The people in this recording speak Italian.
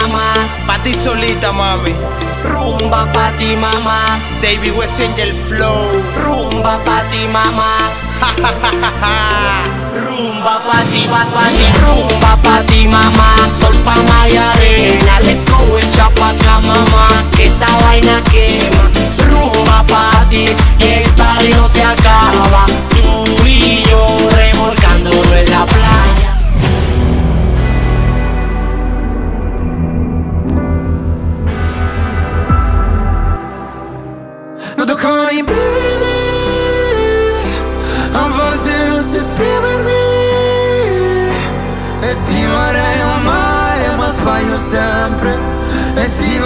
mamá. Pa' ti solita, mami. Rumba pa' ti, mamá. David West Angel Flow. Rumba pa' ti, mamá. Rumba pa' ti, rumba pa' ti, mamá. Sol, palma y arena. Let's go, echa pa' acá, mamá. Que esta vaina quema. Rumba pa' ti, el party no se acaba. Tú y yo revolcándolo en la playa. Noto con i brividi, a volte non so esprimermi. E ti vorrei amare ma sbaglio sempre. E ti